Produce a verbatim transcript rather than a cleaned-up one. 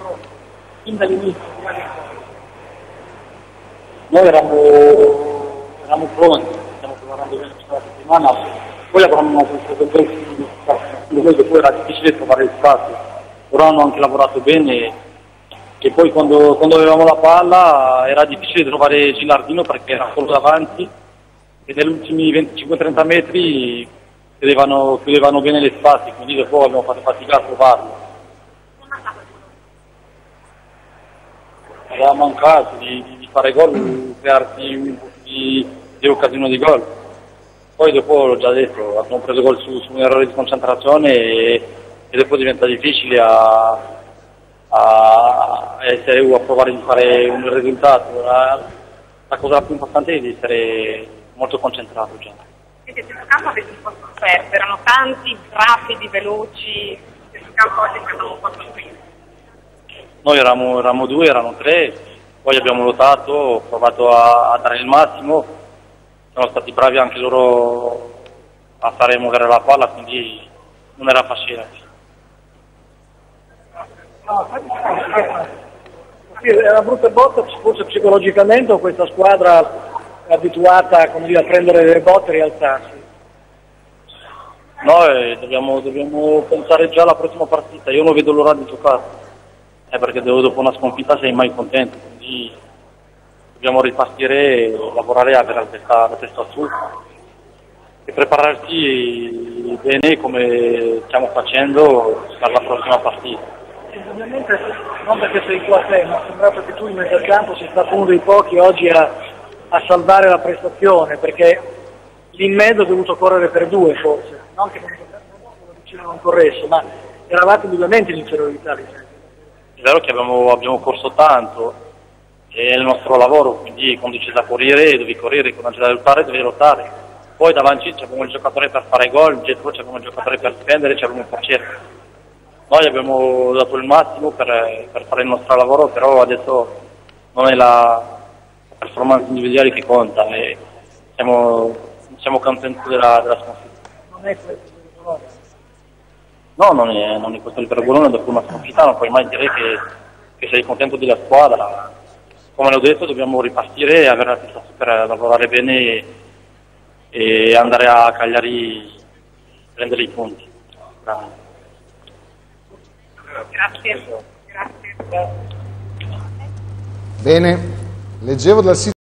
pronti, fin dall'inizio. Noi eravamo, eravamo pronti, stiamo lavorando bene questa settimana, poi avranno questo contesto di spazio, che poi era difficile trovare il spazio, però hanno anche lavorato bene. E poi quando, quando avevamo la palla era difficile trovare Gilardino perché era solo davanti e negli ultimi venticinque trenta metri chiudevano, chiudevano bene gli spazi, quindi dopo abbiamo fatto fatica a trovarlo. Aveva mancato di, di, di fare gol, crearsi un po' di, di occasione di gol. Poi dopo l'ho già detto, abbiamo preso gol su, su un errore di concentrazione e, e dopo diventa difficile a a essere U, a provare di fare un risultato. La, la cosa più importante è di essere molto concentrato già. Siete sul campo avete un po' sofferto, erano tanti, rapidi, veloci, sul campo oggi siamo un po' sofferti. Noi eravamo, eravamo due, erano tre, poi abbiamo lottato, ho provato a, a dare il massimo, sono stati bravi anche loro a fare muovere la palla, quindi non era facile. No, è una brutta botta forse psicologicamente, o questa squadra è abituata, come dire, a prendere le botte e rialzarsi? Noi dobbiamo, dobbiamo pensare già alla prossima partita, io non vedo l'ora di giocare, eh, perché dopo una sconfitta sei mai contento, quindi dobbiamo ripartire, lavorare, avere la testa, la testa su e prepararci bene come stiamo facendo per la prossima partita. Ovviamente non perché sei tu a te, ma è sembrato che tu in mezzo al campo sei stato uno dei pochi oggi a, a salvare la prestazione, perché lì in mezzo ho dovuto correre per due forse, non che non lo vicino non corresse, ma eravate indubbiamente in inferiorità. È vero che abbiamo, abbiamo corso tanto, è il nostro lavoro, quindi quando c'è da correre devi correre, quando c'è da lottare devi lottare. Poi davanti c'abbiamo il giocatore per fare gol, dietro c'abbiamo il giocatore per difendere, c'abbiamo il portiere. Noi abbiamo dato il massimo per, per fare il nostro lavoro, però adesso non è la performance individuale che conta e siamo, siamo contenti della, della sconfitta. Non è questo il valore? No, non è, non è questo il vergogno, dopo una sconfitta non puoi mai dire che, che sei contento della squadra. Come l'ho detto dobbiamo ripartire e avere la testa su per lavorare bene e andare a Cagliari a prendere i punti. Grazie. Grazie. Bene, leggevo dal sito